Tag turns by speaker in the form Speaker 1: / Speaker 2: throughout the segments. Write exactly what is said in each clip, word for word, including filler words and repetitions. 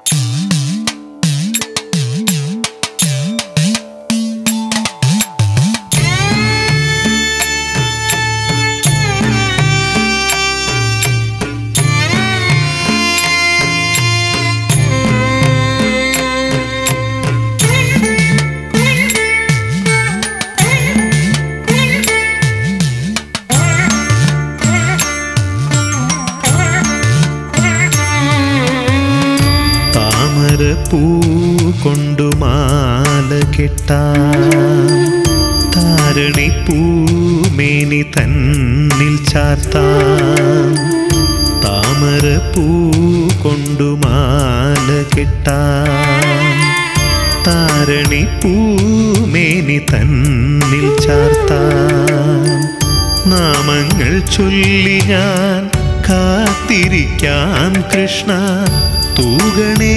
Speaker 1: പൂ കൊണ്ടു മാല കെട്ടാം, താരണി പൂമേനി തന്നിൽ ചാർത്താം. താമര പൂ കൊണ്ടു മാല കെട്ടാം, താരണി പൂമേനി തന്നിൽ ചാർത്താം. നാമങ്ങൾ ചൊല്ലി ഞാൻ കാത്തിരിക്കാം കൃഷ്ണ, തൂകണേ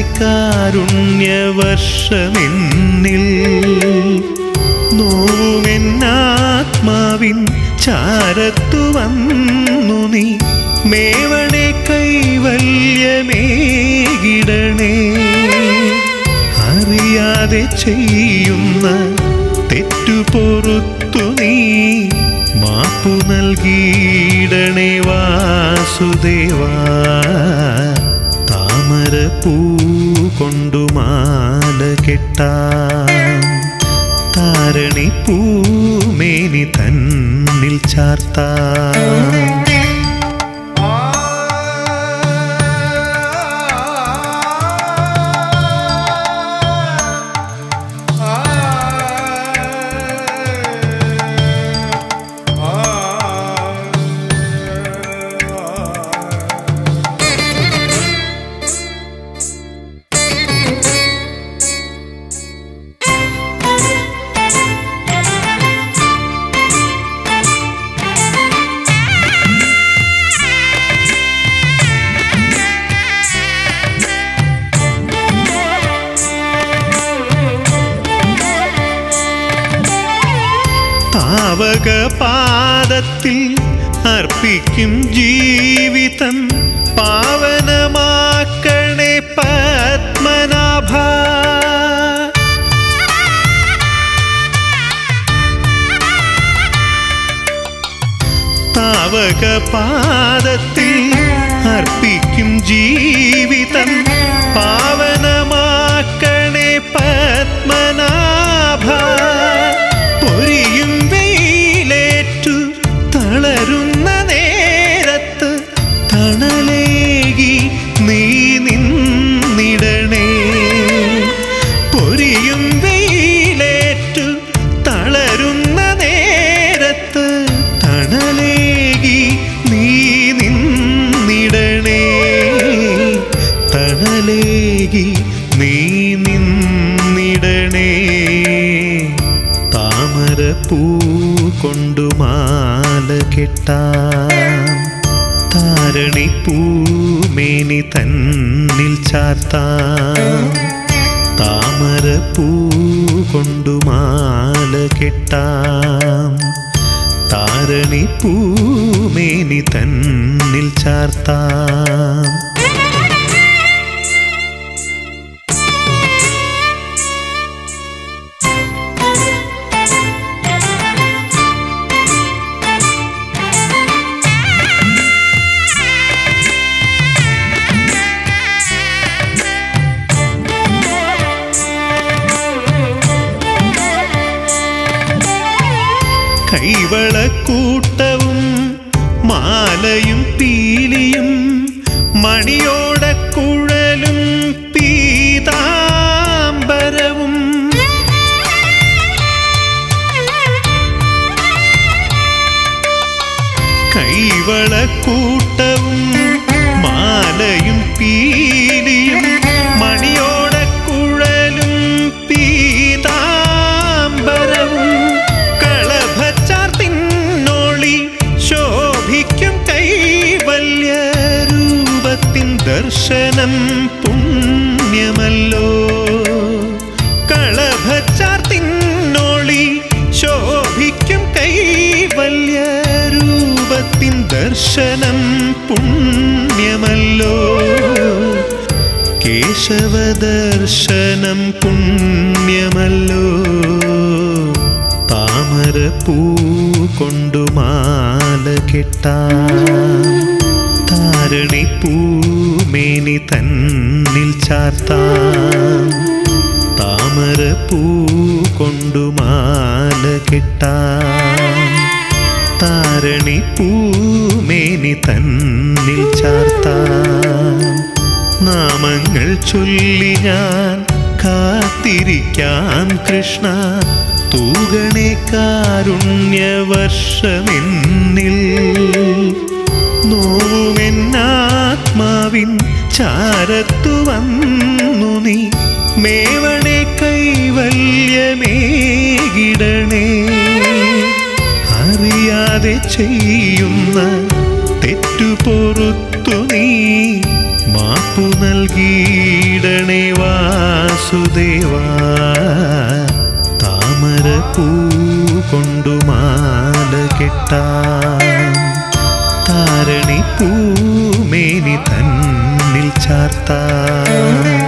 Speaker 1: കാരുണ്യവർഷമെന്നിൽ. നോവുമെന്നാത്മാവിൻ ചാരത്തു വന്നു നീ, മേവണേ കൈവല്യമേകിടണേ. അറിയാതെ ചെയ്യുന്ന തെറ്റുപൊറുത്തു നീ, മാപ്പു നൽകിയിടണേ വാസുദേവാ. താമര പൂ കൊണ്ടു മാല കെട്ടാം, താരണി പൂമേനി തന്നിൽ ചാർത്താം. പാദത്തിൽ അർപ്പിക്കും ജീവിതം, പാവനമാക്കണേ പത്മനാഭ. താവക പാദത്തിൽ അർപ്പിക്കും ജീവിതം, പാവനമാക്കണേ പത്മനാഭ. പൊരിയും വെയിലേറ്റു തളരുന്ന നേരത്ത് തണലേകി നീ നിന്നിടണേ. പൊരിയും വെയിലേറ്റു തളരുന്ന നേരത്ത് തണലേകി നീ നിന്നിടണേ. തണലേകി നീ നിന്നിടണേ. താമര പൂ കൊണ്ടു മാല കെട്ടാം, താരണി പൂമേനി തന്നിൽ ചാർത്താം. താമര പൂ കൊണ്ടു മാല കെട്ടാം, താരണി പൂമേനി തന്നിൽ ചാർത്താം. കൈവളക്കൂട്ടവും മാലയും പീലിയും, മണിയോടക്കുഴലും പീതാംബരവും. കൈവളക്കൂട്ടവും മാലയും പീലിയും, മണിയോടക്കുഴലും പീതാംബരവും. ശോഭിക്കും കൈവല്യരൂപത്തിൻ ദർശനം പുണ്യമല്ലോ. കളഭച്ചാർത്തിന്നോളി ശോഭിക്കും കൈവല്യരൂപത്തിൻ ദർശനം പുണ്യമല്ലോ. കേശവദർശനം പുണ്യമല്ലോ താമരപ്പൂ കൊണ്ടു മാല കെട്ടാം താരണിപ്പൂമേനി തന്നിൽ ചാർത്താം താമരപ്പൂ കൊണ്ടു മാല കെട്ടാം താരണിപ്പൂമേനി തന്നിൽ ചാർത്താം നാമങ്ങൾ ചൊല്ലി ഞാൻ കാത്തിരിക്കാം കൃഷ്ണ തൂകണേ കാരുണ്യവർഷമെന്നിൽ നോവുമെന്നാത്മാവിൻ ചാരത്തു വന്നു നീ മേവണേ കൈവല്യമേകിടണേ അറിയാതെ ചെയ്യുന്ന തെറ്റുപൊറുത്തു നീ മാപ്പു നൽകിയിടണേ വാസുദേവാ താമരപ്പൂ കൊണ്ടു മാല കെട്ടാം താരണിപ്പൂമേനി തന്നിൽ ചാർത്താം